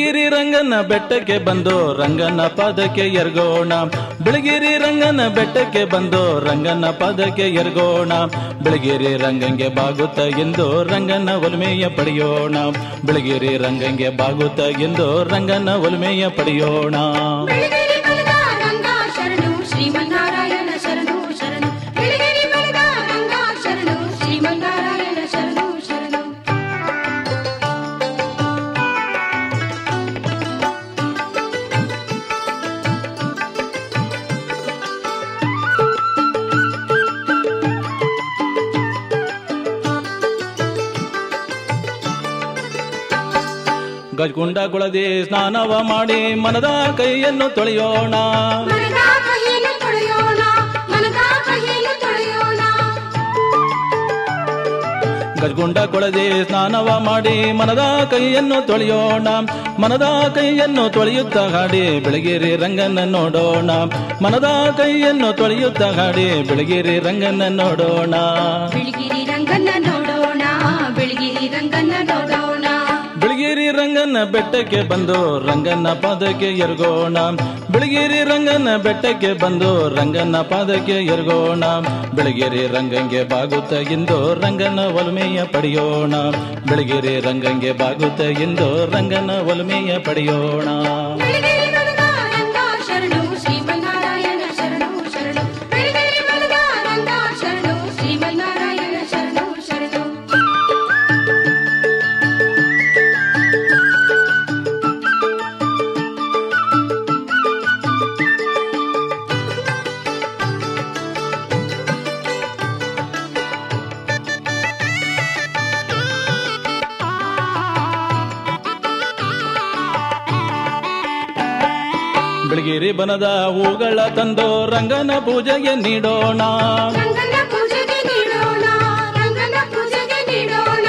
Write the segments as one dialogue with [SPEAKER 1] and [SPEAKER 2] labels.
[SPEAKER 1] ಬಿಳಿಗಿರಿ ರಂಗನ ಬೆಟ್ಟಕ್ಕೆ ಬಂದು ರಂಗನ ಪಾದಕ್ಕೆ ಎರಗೋಣ. ಬಿಳಿಗಿರಿ ರಂಗನ ಬೆಟ್ಟಕ್ಕೆ ಬಂದು ರಂಗನ ಪಾದಕ್ಕೆ ಎರಗೋಣ. ಬಿಳಿಗಿರಿ ರಂಗಂಗೆ ಬಾಗುತ್ತ ಎಂದು ರಂಗನ ಒಲ್ಮೆಯ ಪಡೆಯೋಣ. ಬಿಳಿಗಿರಿ ರಂಗಂಗೆ ಬಾಗುತ್ತ ಎಂದು ರಂಗನ ಒಲ್ಮೆಯ ಪಡೆಯೋಣ.
[SPEAKER 2] ಶ್ರೀಮನ್ನಾರಾಯಣ ಶರಣು ಶರಣು ಬಿಳಿಗಿರಿ ಬಲದ ರಂಗ ಶರಣು ಶ್ರೀಮನ್ನಾರಾಯಣ ಶರಣು ಶರಣು.
[SPEAKER 1] ಗಜಗುಂಡ ಗುಳದಿ ಸ್ನಾನವ ಮಾಡಿ ಮನದ ಕೈಯನ್ನು ತೊಳೆಯೋಣ. ಗಜಗುಂಡ ಕೊಳದೆ ಸ್ನಾನವ ಮಾಡಿ ಮನದ ಕೈಯನ್ನು ತೊಳೆಯೋಣ. ಮನದ ಕೈಯನ್ನು ತೊಳೆಯುತ್ತ ಹಾಡಿ ಬಿಳಿಗಿರಿ ರಂಗನ ನೋಡೋಣ. ಮನದ ಕೈಯನ್ನು ತೊಳೆಯುತ್ತ ಹಾಡಿ ಬಿಳಿಗಿರಿ ರಂಗನ ನೋಡೋಣ.
[SPEAKER 2] ಬಿಳಿಗಿರಿ ರಂಗನ ನೋಡೋಣ. ಬಿಳಿಗಿರಿ ರಂಗನ ನೋಡೋಣ.
[SPEAKER 1] ಬಿಳಿಗಿರಿ ರಂಗನ ಬೆಟ್ಟಕ್ಕೆ ಬಂದು ರಂಗನ ಪಾದಕ್ಕೆ ಎರಗೋಣ. ಬಿಳಿಗಿರಿ ರಂಗನ ಬೆಟ್ಟಕ್ಕೆ ಬಂದು ರಂಗನ ಪಾದಕ್ಕೆ ಎರಗೋಣ. ಬಿಳಿಗಿರಿ ರಂಗಂಗೆ ಬಾಗುತ್ತ ಎಂದು ರಂಗನ ಒಲ್ಮೆಯ ಪಡೆಯೋಣ. ಬಿಳಿಗಿರಿ ರಂಗಂಗೆ ಬಾಗುತ್ತ ಎಂದು ರಂಗನ ಒಲ್ಮೆಯ ಪಡೆಯೋಣ.
[SPEAKER 2] ಬಿಳಿಗಿರಿ ಬಲದ ರಂಗ ಶರಣು ಶ್ರೀಮನ್ನಾರಾಯಣ ಶರಣು ಶರಣು ಬಿಳಿಗಿರಿ ಬಲದ ರಂಗ ಶರಣು ಶ್ರೀಮನ್ನಾರಾಯಣ ಶರಣು ಶರಣು.
[SPEAKER 1] ಬಿಳಿಗಿರಿ ಬನದ ಹೂಗಳ ತಂದು ರಂಗನ ಪೂಜೆಗೆ ನೀಡೋಣ.
[SPEAKER 2] ರಂಗನ ಪೂಜೆಗೆ ನೀಡೋಣ. ರಂಗನ ಪೂಜೆಗೆ ನೀಡೋಣ.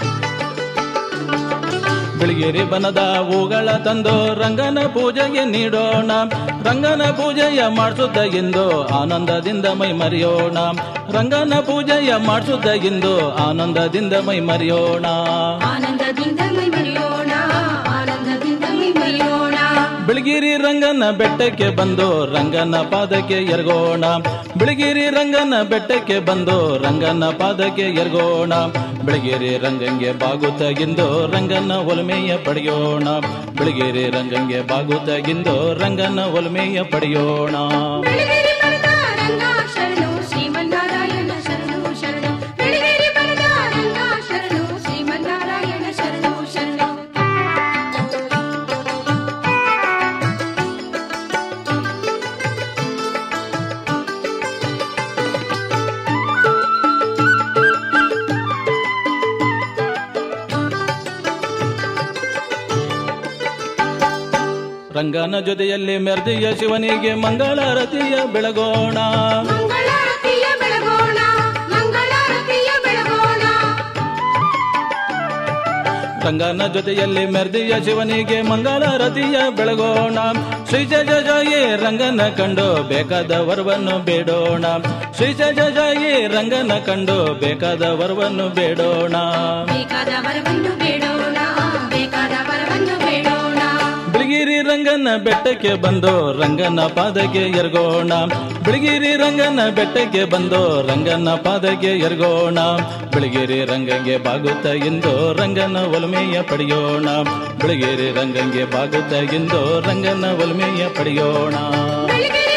[SPEAKER 1] ಬಿಳಿಗಿರಿ ಬನದ ಹೂಗಳ ತಂದು ರಂಗನ ಪೂಜೆಗೆ ನೀಡೋಣ. ರಂಗನ ಪೂಜೆಯ ಮಾಡಿಸುತ್ತ ಎಂದು ಆನಂದದಿಂದ ಮೈ ಮರೆಯೋಣ. ರಂಗನ ಪೂಜೆಯ ಮಾಡಿಸುತ್ತ ಎಂದು ಆನಂದದಿಂದ ಮೈ ಮರೆಯೋಣ.
[SPEAKER 2] ಆನಂದದಿಂದ ಮೈ ಮರೆಯೋಣ. ಆನಂದದಿಂದ ಮೈ ಮರೆಯೋಣ.
[SPEAKER 1] ಬಿಳಿಗಿರಿ ರಂಗನ ಬೆಟ್ಟಕ್ಕೆ ಬಂದು ರಂಗನ ಪಾದಕ್ಕೆ ಎರಗೋಣ. ಬಿಳಿಗಿರಿ ರಂಗನ ಬೆಟ್ಟಕ್ಕೆ ಬಂದು ರಂಗನ ಪಾದಕ್ಕೆ ಎರಗೋಣ. ಬಿಳಿಗಿರಿ ರಂಗಂಗೆ ಬಾಗುತ್ತ ಎಂದು ರಂಗನ ಒಲ್ಮೆಯ ಪಡೆಯೋಣ. ಬಿಳಿಗಿರಿ ರಂಗಂಗೆ ಬಾಗುತ್ತ ಎಂದು ರಂಗನ ಒಲ್ಮೆಯ ಪಡೆಯೋಣ.
[SPEAKER 2] ಬಿಳಿಗಿರಿ ಬಲದ ರಂಗ ಶರಣು ಶ್ರೀಮನ್ನಾರಾಯಣ ಶರಣು ಶರಣು ಬಿಳಿಗಿರಿ ಬಲದ ರಂಗ ಶರಣು ಶ್ರೀಮನ್ನಾರಾಯಣ ಶರಣು ಶರಣು.
[SPEAKER 1] ರಂಗನ ಜೊತೆಯಲ್ಲಿ ಮೆರ್ದಿಯ ಶಿವನಿಗೆ ಮಂಗಳಾರತಿಯ ಬೆಳಗೋಣ.
[SPEAKER 2] ಮಂಗಳಾರತಿಯ ಬೆಳಗೋಣ. ಮಂಗಳಾರತಿಯ ಬೆಳಗೋಣ.
[SPEAKER 1] ರಂಗನ ಜೊತೆಯಲ್ಲಿ ಮೆರ್ದಿಯ ಶಿವನಿಗೆ ಮಂಗಳಾರತಿಯ ಬೆಳಗೋಣ. ಶ್ರೀ ಜಯ ಜಯ ರಂಗನ ಕಂಡು ಬೇಕಾದ ವರವನ್ನು ಬೇಡೋಣ. ಶ್ರೀ ಜಯ ಜಯ ರಂಗನ ಕಂಡು ಬೇಕಾದ ವರವನ್ನು ಬೇಡೋಣ.
[SPEAKER 2] ಬೇಕಾದ ವರವನ್ನು ಬೇಡೋಣ. ಬೇಕಾದ ವರವನ್ನು ಬೇಡೋಣ.
[SPEAKER 1] ಬಿಳಿಗಿರಿ ರಂಗನ ಬೆಟ್ಟಕ್ಕೆ ಬಂದು ರಂಗನ ಪಾದಕ್ಕೆ ಎರಗೋಣ. ಬಿಳಿಗಿರಿ ರಂಗನ ಬೆಟ್ಟಕ್ಕೆ ಬಂದು ರಂಗನ ಪಾದಕ್ಕೆ ಎರಗೋಣ. ಬಿಳಿಗಿರಿ ರಂಗಂಗೆ ಬಾಗುತ್ತ ಎಂದು ರಂಗನ ಒಲ್ಮೆಯ ಪಡೆಯೋಣ. ಬಿಳಿಗಿರಿ ರಂಗಂಗೆ ಬಾಗುತ್ತ ಎಂದು ರಂಗನ ಒಲ್ಮೆಯ ಪಡೆಯೋಣ.
[SPEAKER 2] ಬಿಳಿಗಿರಿ